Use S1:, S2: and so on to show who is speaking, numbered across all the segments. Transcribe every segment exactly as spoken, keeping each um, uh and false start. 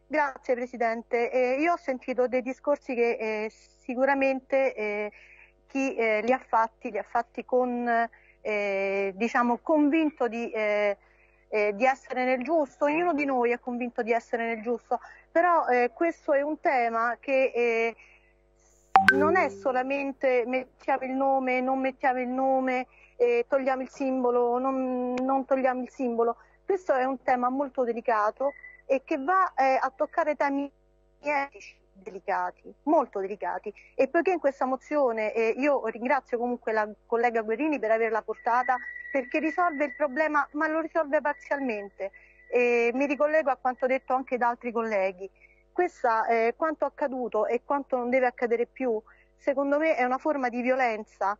S1: Grazie Presidente. Eh, io ho sentito dei discorsi che eh, sicuramente eh, chi eh, li ha fatti, li ha fatti con, eh, diciamo, convinto di, eh, eh, di essere nel giusto. Ognuno di noi è convinto di essere nel giusto, però eh, questo è un tema che eh, non è solamente mettiamo il nome, non mettiamo il nome, eh, togliamo il simbolo, non, non togliamo il simbolo. Questo è un tema molto delicato e che va eh, a toccare temi etici delicati, molto delicati. E poiché in questa mozione eh, io ringrazio comunque la collega Guerrini per averla portata, perché risolve il problema, ma lo risolve parzialmente. E mi ricollego a quanto detto anche da altri colleghi. Questa, eh, quanto accaduto e quanto non deve accadere più, secondo me è una forma di violenza,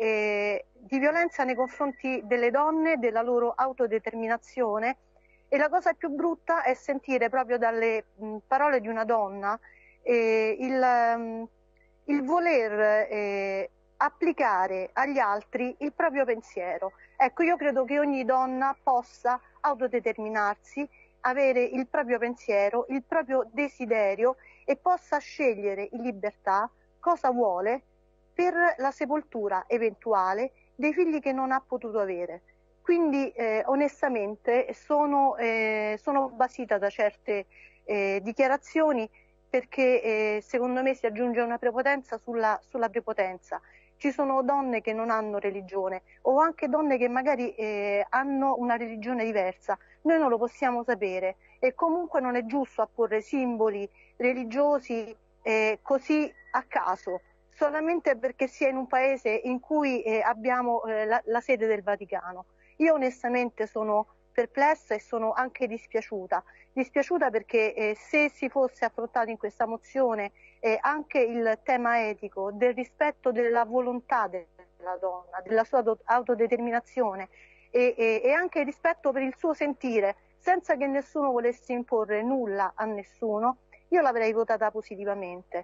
S1: eh, di violenza nei confronti delle donne, della loro autodeterminazione. E la cosa più brutta è sentire proprio dalle mh, parole di una donna eh, il, um, il voler eh, applicare agli altri il proprio pensiero. Ecco, io credo che ogni donna possa autodeterminarsi, avere il proprio pensiero, il proprio desiderio e possa scegliere in libertà cosa vuole per la sepoltura eventuale dei figli che non ha potuto avere. Quindi eh, onestamente sono, eh, sono basita da certe eh, dichiarazioni perché eh, secondo me si aggiunge una prepotenza sulla, sulla prepotenza. Ci sono donne che non hanno religione o anche donne che magari eh, hanno una religione diversa. Noi non lo possiamo sapere e comunque non è giusto apporre simboli religiosi eh, così a caso, solamente perché si è in un paese in cui eh, abbiamo eh, la, la sede del Vaticano. Io onestamente sono perplessa e sono anche dispiaciuta, dispiaciuta perché eh, se si fosse affrontato in questa mozione eh, anche il tema etico del rispetto della volontà della donna, della sua autodeterminazione e, e, e anche il rispetto per il suo sentire, senza che nessuno volesse imporre nulla a nessuno, io l'avrei votata positivamente.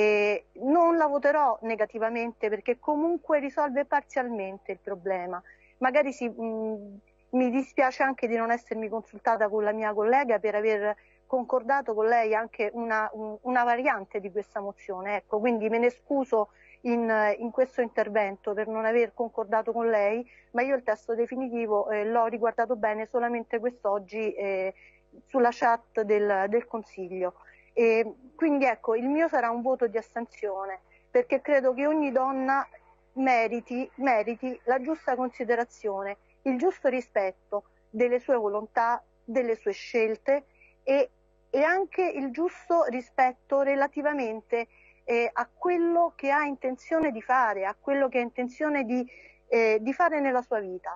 S1: E non la voterò negativamente perché comunque risolve parzialmente il problema. Magari si, mh, mi dispiace anche di non essermi consultata con la mia collega per aver concordato con lei anche una, un, una variante di questa mozione. Ecco, quindi me ne scuso in, in questo intervento per non aver concordato con lei, ma io il testo definitivo eh, l'ho riguardato bene solamente quest'oggi eh, sulla chat del, del Consiglio. E quindi ecco, il mio sarà un voto di astensione perché credo che ogni donna meriti, meriti la giusta considerazione, il giusto rispetto delle sue volontà, delle sue scelte e, e anche il giusto rispetto relativamente eh, a quello che ha intenzione di fare, a quello che ha intenzione di, eh, di fare nella sua vita.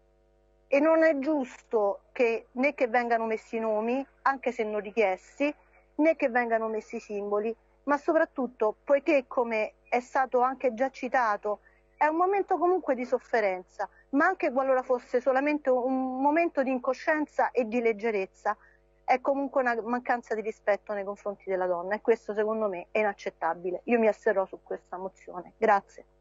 S1: E non è giusto che né che vengano messi nomi, anche se non richiesti, né che vengano messi simboli, ma soprattutto, poiché come è stato anche già citato, è un momento comunque di sofferenza, ma anche qualora fosse solamente un momento di incoscienza e di leggerezza, è comunque una mancanza di rispetto nei confronti della donna e questo secondo me è inaccettabile. Io mi asterrò su questa mozione. Grazie.